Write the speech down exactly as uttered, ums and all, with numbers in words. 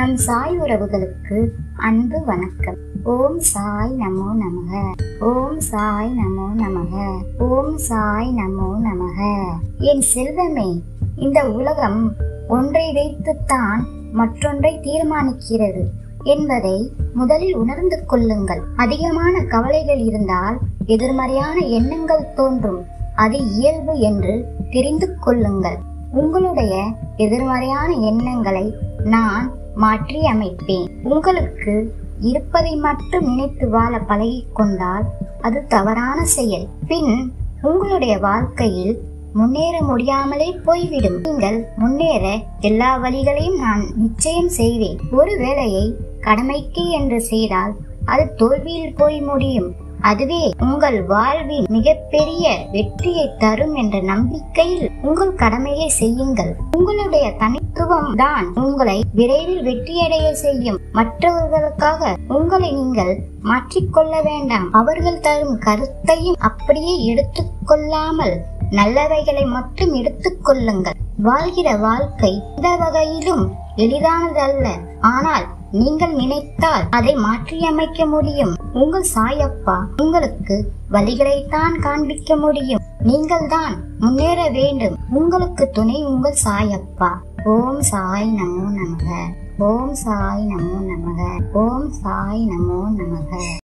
நம் சாய் உறவுகளுக்கு அன்பு வணக்கம். ஓம் சாய் நமோ நமக. ஓம் சாய் நமோ நமக. ஓம் சாய் நமோ நமக. என் செல்வமே, இந்த உலகம் ஒன்றை வைத்துத்தான் மற்றொன்றை தீர்மானிக்கிறது என்பதை முதலில் உணர்ந்து கொள்ளுங்கள். அதிகமான கவலைகள் இருந்தால் எதிர்மறையான எண்ணங்கள் தோன்றும். அது இயல்பு என்று தெரிந்து கொள்ளுங்கள். உங்களுடைய எதிர்மறையான எண்ணங்களை நான் மாற்றி அமைப்பேன். உங்களுக்கு இருப்பதை மட்டும் நினைத்து வாழ பழகிக் கொண்டால் அது தவறான செயல். பின் உங்களுடைய வாழ்க்கையில் முன்னேற முடியாமலே போய்விடும். நீங்கள் முன்னேற எல்லா வழிகளையும் நான் நிச்சயம் செய்வேன். ஒரு வேலையை கடமைக்கு என்று செய்தால் அது தோல்வியில் போய் முடியும். அதுவே உங்கள் வாழ்வில் மிகப்பெரிய வெற்றியை தரும் என்ற நம்பிக்கையில் உங்கள் கடமையை செய்யுங்கள். உங்களுடைய தனித்துவம் தான் உங்களை விரைவில் வெற்றியடைய செய்யும். மற்றவர்களுக்காக உங்களை நீங்கள் மாற்றிக்கொள்ள வேண்டாம். அவர்கள் தரும் கருத்தையும் அப்படியே எடுத்துக் கொள்ளாமல் நல்லவைகளை மட்டும் எடுத்துக் கொள்ளுங்கள். வாழ்கிற வாழ்க்கை எந்த வகையிலும் எளிதானதல்ல. ஆனால் நீங்கள் நினைத்தால் அதை மாற்றியமைக்க முடியும். உங்கள் சாயப்பா உங்களுக்கு வழிகளைத்தான் காண்பிக்க முடியும். நீங்கள் தான் முன்னேற வேண்டும். உங்களுக்கு துணை உங்கள் சாயப்பா. ஓம் சாய் நமோ நமக. ஓம் சாய் நமோ நமக. ஓம் சாய் நமோ நமக.